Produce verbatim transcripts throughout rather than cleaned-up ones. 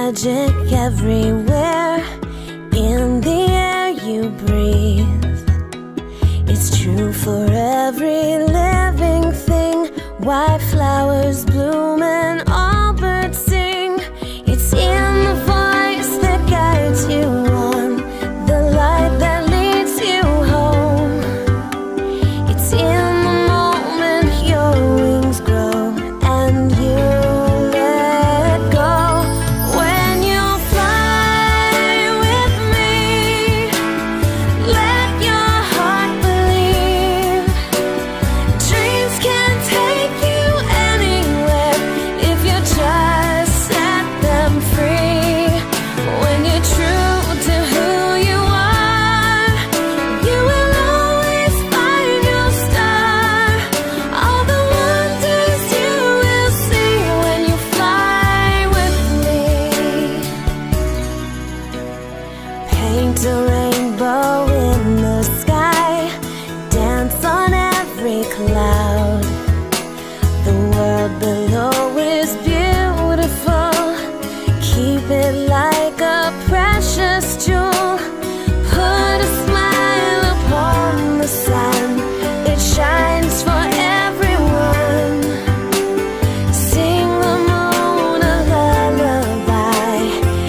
magic everywhere in the air you breathe. It's true for every living thing. White flowers bloom and all birds sing. It's in the voice that guides you on, the light that leads you home. It's in the moment your wings grow and you let go. When you fly with me, let your heart believe. Dreams can take you anywhere if you just set them free. When you're true to who you are, you will always find your star. All the wonders you will see when you fly with me. Paint a rainbow in the sky, dance on every cloud. The world below is beautiful. Keep it like a precious jewel. Put a smile upon the sun. It shines for everyone. Sing the moon a lullaby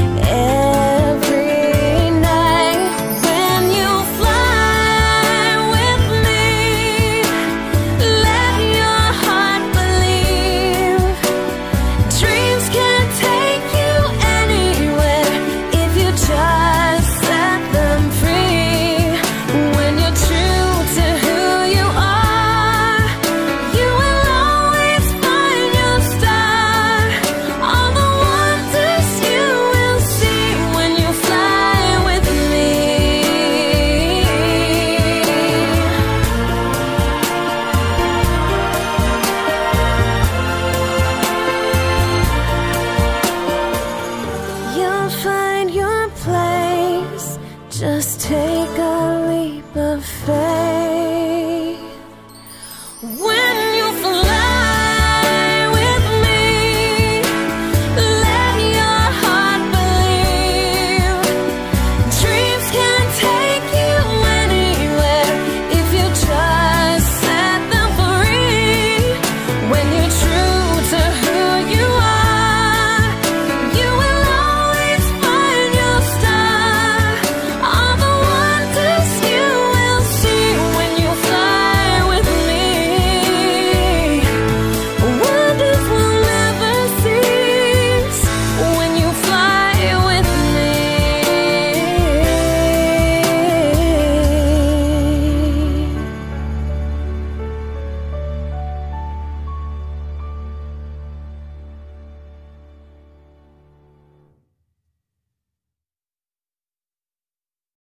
every night. When you fly with me, let your heart believe. Dreams can take you anywhere if you just set them free. When you're true to who you are, you will always find your star. All the wonders you will see when you fly with me. You'll find your place. Just take a leap of faith.